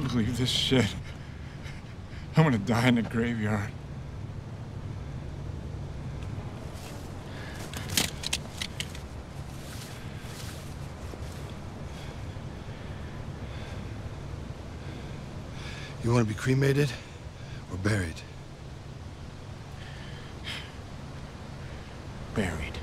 can't believe this shit. I'm gonna die in the graveyard. You want to be cremated or buried? Buried.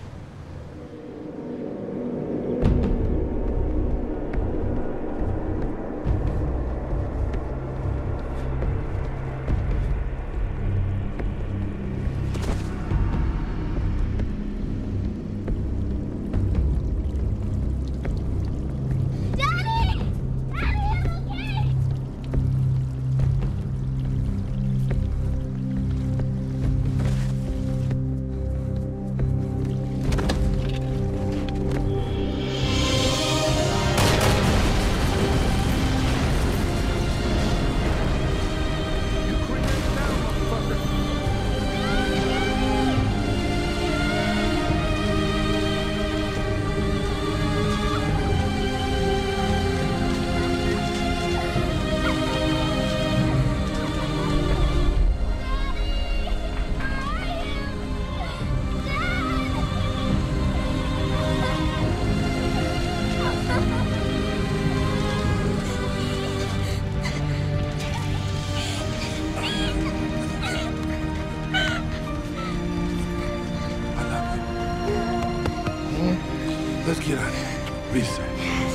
Let's get out of here. Reset.